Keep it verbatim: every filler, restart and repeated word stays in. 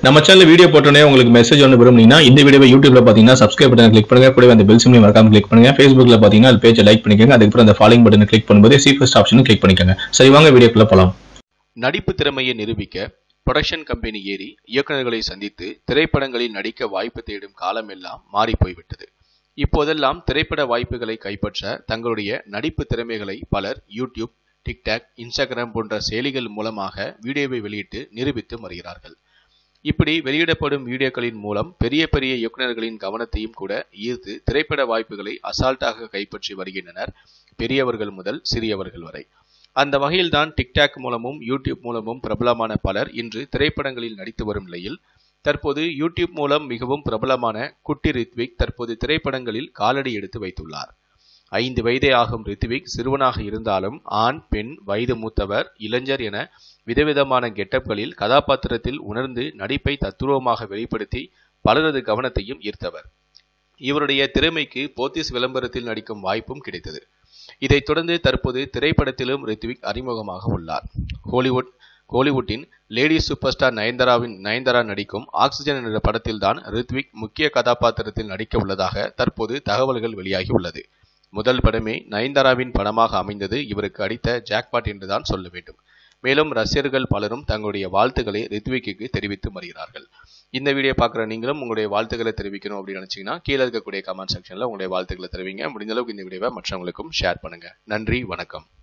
நம்ம channel video போட்டோனே உங்களுக்கு message ஒன்று விரும்புனீங்கன்னா இந்த வீடியோவை யூடியூப்ல பாத்தீங்கன்னா சப்ஸ்கிரைப் பட்டன் கிளிக் பண்ணுங்க, கூடவே அந்த பெல் சிம்பலையும் மறக்காம கிளிக் பண்ணுங்க. Facebookல பாத்தீங்கன்னா அது பேஜை லைக் பண்ணிக்கோங்க, அதுக்கப்புறம் அந்த ஃபாலோயிங் பட்டனை கிளிக் பண்ணும்போது சி ஃபர்ஸ்ட் ஆப்ஷனும் கிளிக் பண்ணிக்கோங்க. சரி வாங்க வீடியோக்குள்ள போலாம். நடிப்பு திறமையை நிரூபிக்க புரொடக்ஷன் கம்பெனி ஏறி இயக்குநர்களை சந்தித்து திரைப்படங்களில் நடிக்க வாய்ப்பு தேடும் காலம் எல்லாம் மாறி போய்விட்டது. இப்போதெல்லாம் திரைப்பட வாய்ப்புகளை கைப்பற்ற தங்களுடைய நடிப்பு திறமைகளை பலர் யூடியூப், டிக்டாக், இன்ஸ்டாகிராம் போன்ற செயலிகள் மூலமாக வீடியோவை வெளியிட்டு நிரூபித்து வருகிறார்கள். இப்படி வெளியிடப்படும் வீடியோக்களின் மூலம் பெரிய பெரிய இயக்குநர்களின் கவனத்தையும் கூட ஈர்த்து திரைப்பட வாய்ப்புகளை அசால்ட்டாக கைப்பற்றி வருகின்றனர், பெரியவர்கள் முதல் சிறியவர்கள் வரை. அந்த வகையில்தான் டிக்டாக் மூலமும் யூடியூப் மூலமும் பிரபலமான பலர் இன்று திரைப்படங்களில் நடித்து வரும் நிலையில் தற்போது யூடியூப் மூலம் மிகவும் பிரபலமான குட்டி ரித்விக் தற்போது திரைப்படங்களில் காலடி எடுத்து வைத்துள்ளார். ஐந்து வயதே ஆகும் ரித்விக் சிறுவனாக இருந்தாலும் ஆண், பெண், வயது மூத்தவர், இளைஞர் என விதவிதமான கெட்டப்களில் கதாபாத்திரத்தில் உணர்ந்து நடிப்பை தத்துரூபமாக வெளிப்படுத்தி பலரது கவனத்தையும் ஈர்த்தவர். இவருடைய திறமைக்கு போத்தீஸ் விளம்பரத்தில் நடிக்கும் வாய்ப்பும் கிடைத்தது. இதைத் தொடர்ந்து தற்போது திரைப்படத்திலும் ரித்விக் அறிமுகமாக உள்ளார். ஹாலிவுட் ஹாலிவுட்டின் லேடி சூப்பர் ஸ்டார் நயன்தாராவின் நயன்தாரா நடிக்கும் ஆக்சிஜன் என்ற படத்தில் தான் ரித்விக் முக்கிய கதாபாத்திரத்தில் நடிக்க உள்ளதாக தற்போது தகவல்கள் வெளியாகி உள்ளது. முதல் படமே நயன்தாராவின் படமாக அமைந்தது இவருக்கு அடித்த ஜாக்பாட் என்றுதான் சொல்ல வேண்டும். மேலும் ரசிகர்கள் பலரும் தங்களுடைய வாழ்த்துக்களை ரித்விக்கு தெரிவித்து வருகிறார்கள். இந்த வீடியோ பார்க்குற நீங்களும் உங்களுடைய வாழ்த்துக்களை தெரிவிக்கணும் அப்படின்னு நினைச்சீங்கன்னா கீழே இருக்கக்கூடிய கமெண்ட் செக்ஷன்ல உங்களுடைய வாழ்த்துக்களை தெரிவிங்க. முடிந்த அளவுக்கு இந்த வீடியோவை மற்றவங்களுக்கும் ஷேர் பண்ணுங்க. நன்றி, வணக்கம்.